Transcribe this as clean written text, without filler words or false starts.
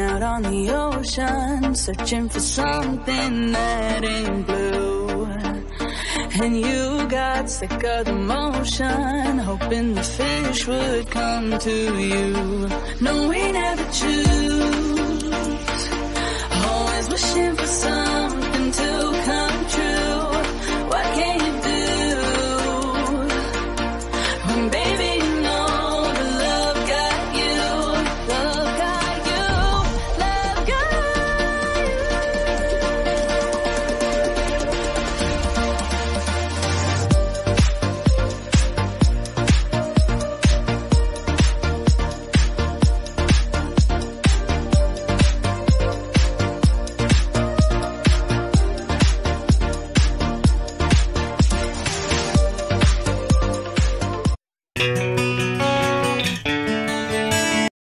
out on the ocean, searching for something that ain't blue. And you got sick of the motion, hoping the fish would come to you. No, we never choose.